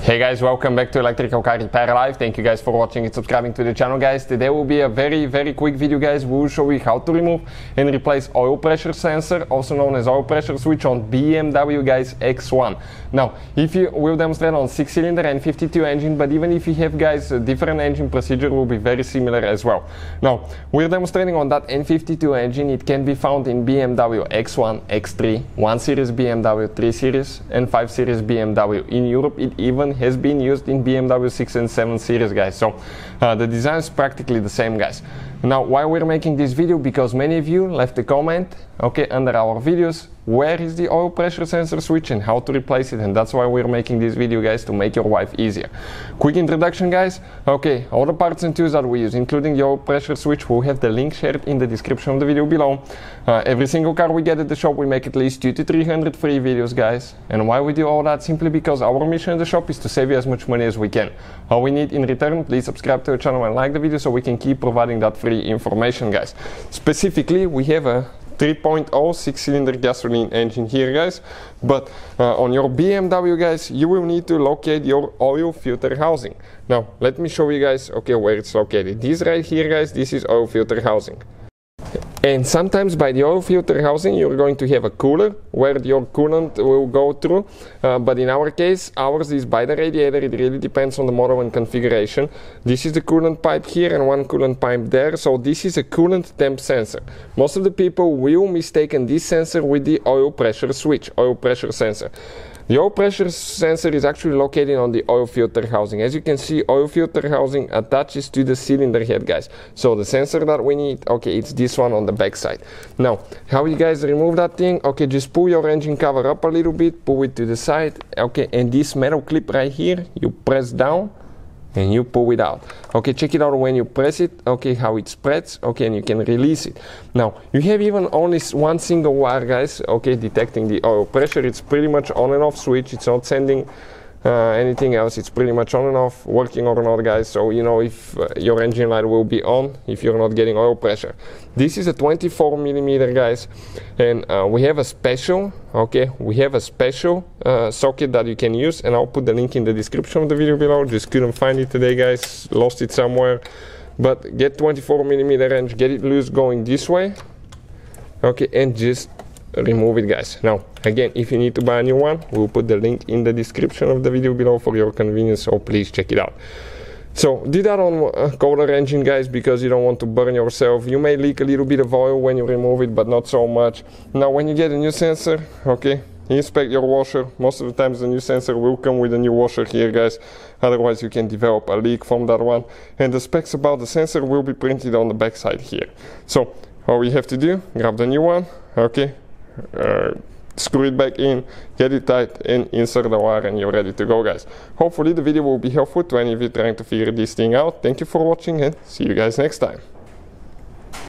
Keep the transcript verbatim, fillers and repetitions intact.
Hey guys, welcome back to Electrical Car Repair Live. Thank you guys for watching and subscribing to the channel, guys. Today will be a very very quick video, guys. We'll show you how to remove and replace oil pressure sensor, also known as oil pressure switch, on B M W guys X one. Now, if you will demonstrate on six cylinder N fifty-two engine, but even if you have, guys, a different engine, procedure will be very similar as well. Now, we're demonstrating on that N fifty-two engine. It can be found in B M W X one, X three, one series B M W, three series and five series B M W. In Europe, it even has been used in B M W six and seven series, guys. So uh, the design is practically the same, guys. Now, why we're making this video? Because many of you left a comment, okay, under our videos, where is the oil pressure sensor switch and how to replace it, and that's why we're making this video, guys, to make your life easier. Quick introduction, guys. Okay, all the parts and tools that we use, including the oil pressure switch, we'll have the link shared in the description of the video below. Uh, every single car we get at the shop, we make at least two to three hundred free videos, guys. And why we do all that? Simply because our mission in the shop is to save you as much money as we can. All we need in return, please subscribe to the channel and like the video so we can keep providing that free information, guys. Specifically, we have a three point oh six cylinder gasoline engine here, guys, but uh, on your B M W, guys, you will need to locate your oil filter housing. Now let me show you guys, okay, where it's located. This right here, guys, this is oil filter housing. And sometimes by the oil filter housing you're going to have a cooler where your coolant will go through, uh, but in our case ours is by the radiator. It really depends on the model and configuration. This is the coolant pipe here and one coolant pipe there, so this is a coolant temp sensor. Most of the people will mistake this sensor with the oil pressure switch, oil pressure sensor. The oil pressure sensor is actually located on the oil filter housing. As you can see, oil filter housing attaches to the cylinder head, guys. So the sensor that we need, okay, it's this one on the back side. Now, how you guys remove that thing? Okay, just pull your engine cover up a little bit, pull it to the side, okay, and this metal clip right here, you press down and you pull it out. Okay, check it out when you press it, okay, how it spreads, okay, and you can release it. Now, you have even only one single wire, guys, okay, detecting the oil pressure. It's pretty much on and off switch. It's not sending uh, anything else. It's pretty much on and off, working or not, guys. So you know if uh, your engine light will be on if you're not getting oil pressure. This is a twenty-four millimeter, guys, and uh, we have a special, okay, we have a special uh, socket that you can use, and I'll put the link in the description of the video below. Just couldn't find it today, guys, lost it somewhere. But get twenty-four millimeter wrench, get it loose going this way, okay, and just remove it, guys. Now again, if you need to buy a new one, we'll put the link in the description of the video below for your convenience, so please check it out. So do that on a colder engine, guys, because you don't want to burn yourself. You may leak a little bit of oil when you remove it, but not so much. Now when you get a new sensor, okay, inspect your washer. Most of the times the new sensor will come with a new washer here, guys, otherwise you can develop a leak from that one. And the specs about the sensor will be printed on the back side here. So all you have to do, grab the new one, okay, uh, screw it back in, get it tight, and insert the wire, and you're ready to go, guys. Hopefully the video will be helpful to any of you trying to figure this thing out. Thank you for watching, and see you guys next time.